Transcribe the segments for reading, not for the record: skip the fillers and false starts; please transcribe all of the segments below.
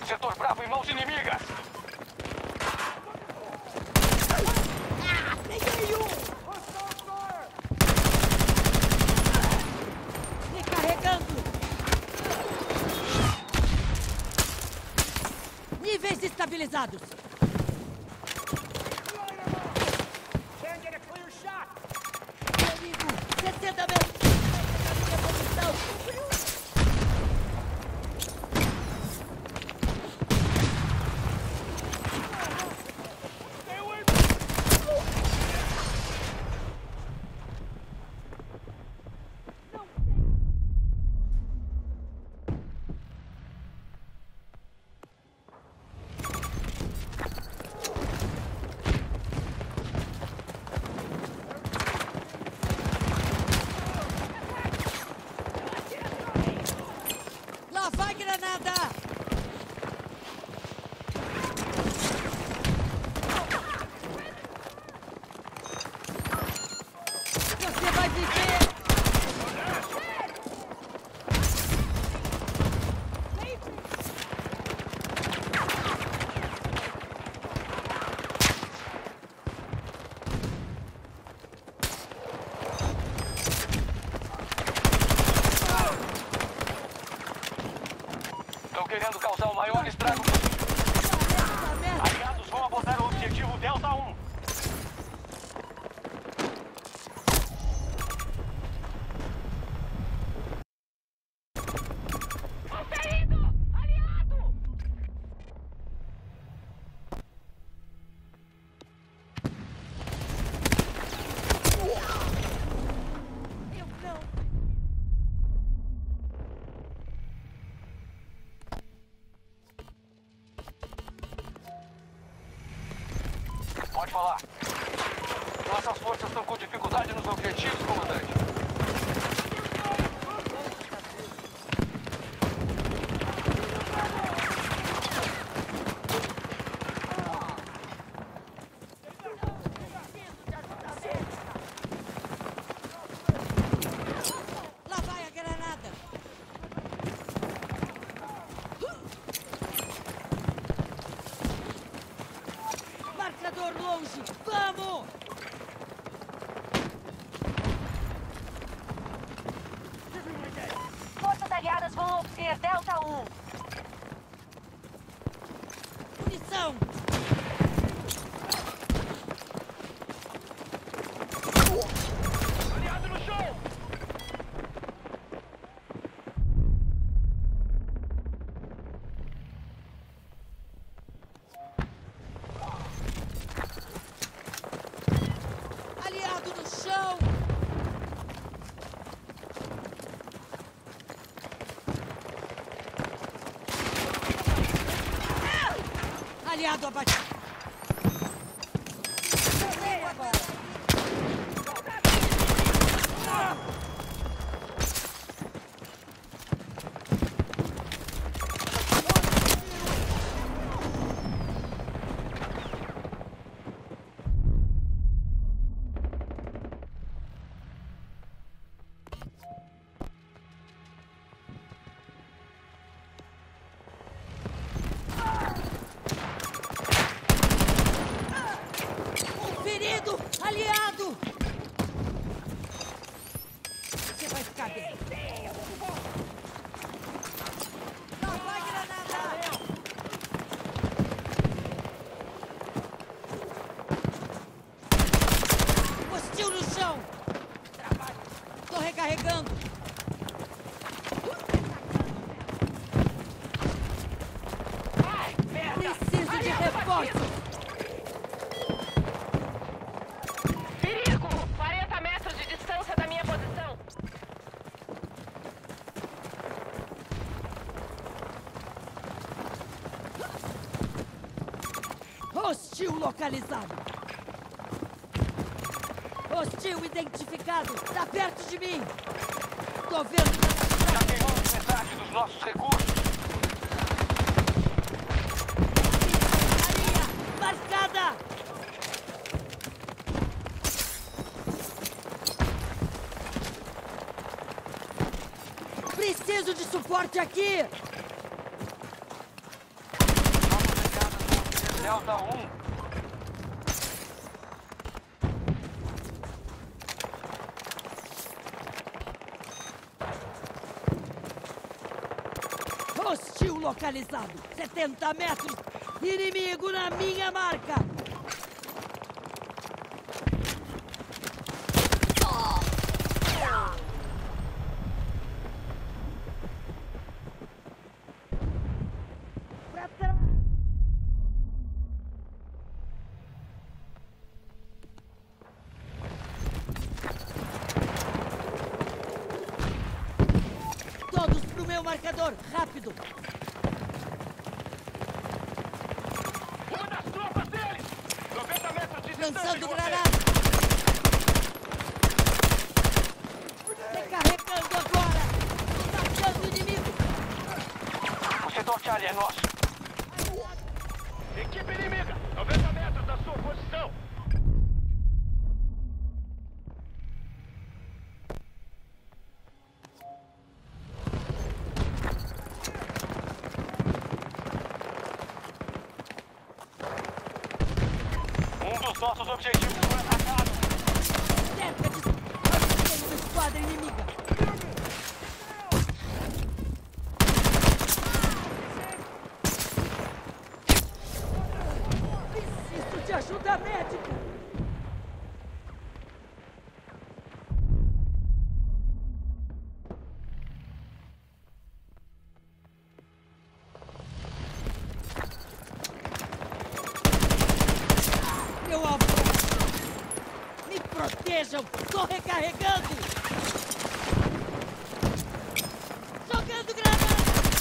Setor Bravo em mãos inimigas. Peguei um! Recarregando! Níveis estabilizados! Meu amigo, 60 metros! Na minha posição! Lá vai granada! Você vai viver! Estão querendo causar o maior estrago possível. Aliados vão abordar o objetivo Delta 1. Conferido! Aliado! Eu não! Pode falar. Nossas forças estão com dificuldade nos objetivos, comandante. Lá vai a granada! Marcador longe! Vamos! Forças aliadas vão obter Delta 1. Munição! Aliado no chão! Aliado no chão! Aliado abatido! Ferido! Aliado! Você vai ficar bem. Lá vai granada! Hostil no chão! Tô recarregando! Preciso de reforço! Perigo! 40 metros de distância da minha posição. Hostil localizado! Hostil identificado! Tá perto de mim! Tô vendo! Já queimamos metade dos nossos recursos. Área marcada! Preciso de suporte aqui! Delta 1. Hostil localizado. 70 metros. Inimigo na minha marca. Pra trás. Todos pro meu marcador. Rápido. Uma das tropas deles! 90 metros de distância Lançando de você. granada. Recarregando agora. Atacando o inimigo. O setor Charlie é nosso. Equipe inimiga! 90 metros da sua posição! Um dos nossos objetivos foi atacado. Cerca de uma esquadra inimiga. Preciso de ajuda médica. Meu avô! Me protejam! Estou recarregando! Jogando granada!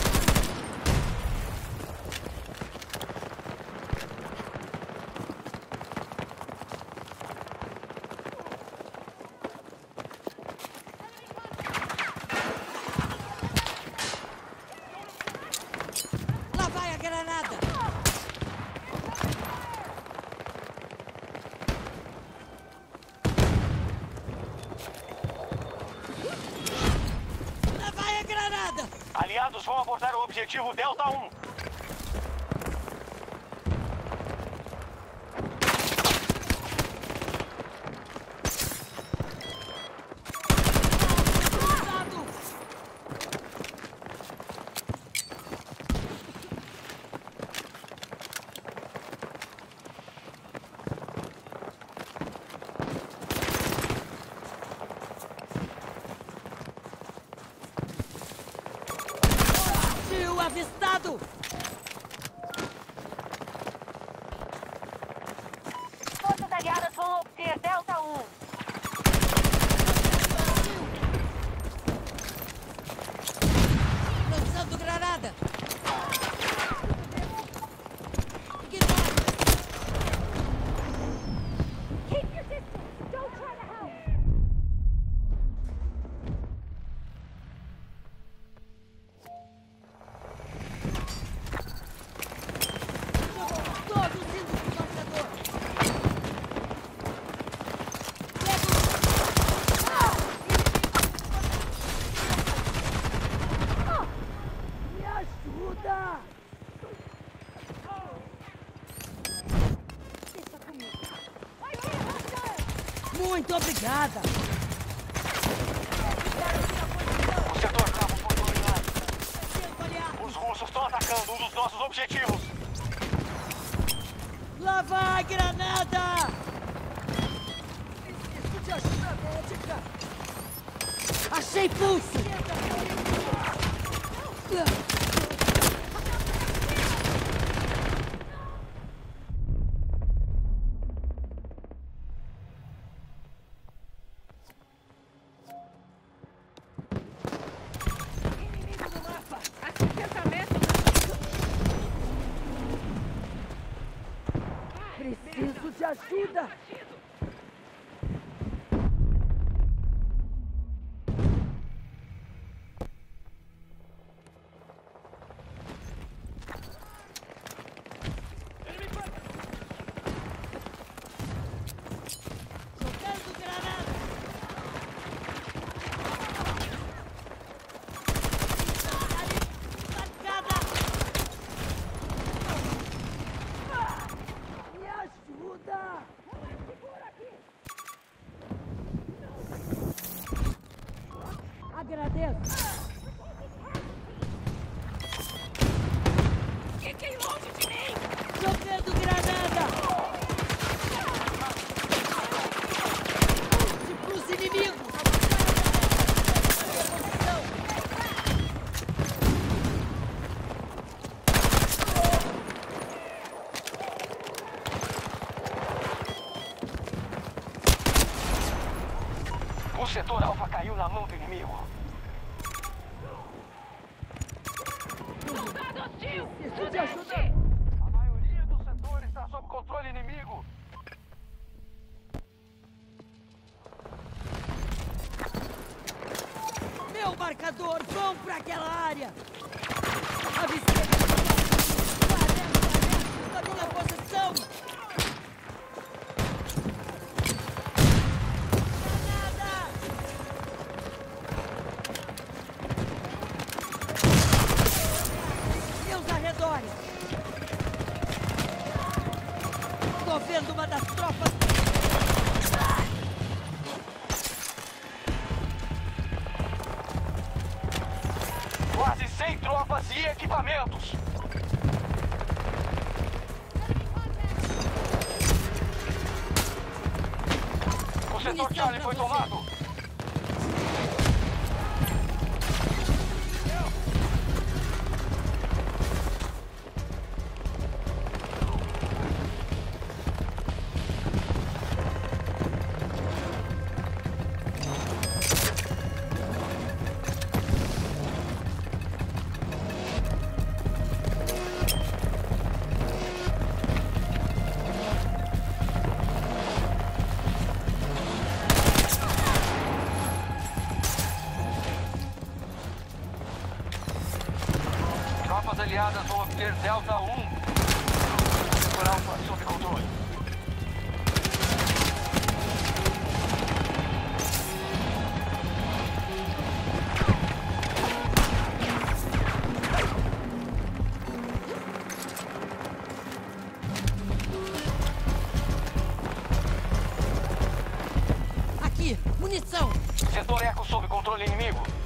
Lá vai a granada! Lá vai a granada! Aliados vão abordar o objetivo Delta 1. Cuidado! Tio avistado! Forças aliadas vão obter Delta 1. Lançando granada! Ignore! Keep your distance. Don't try to help. Todos indo pro marcador! Pego! Me ajuda! Deixa comigo! Muito obrigada! O setor Bravo foi dominado. Tempo, aliado! Os russos estão atacando um dos nossos objetivos. Lá vai, granada! Preciso de ajuda médica! Achei pulso! Inimigo no mapa! A 60 metros. Preciso de ajuda! Jogando granada! Marcada! inimigo. Soldado hostil! Preciso de ajuda. Sudeste! A maioria do setor está sob controle inimigo. Meu marcador, vão pra aquela área! Avistei! 40 metros da minha posição! Granada! Meus arredores! Tô vendo uma das tropas! Quase 100 tropas e equipamentos. O setor Munição Charlie pra foi você. tomado. Tropas aliadas vão obter Delta 1. Segurar o sob controle. Aqui, munição! Setor Eco sob controle inimigo.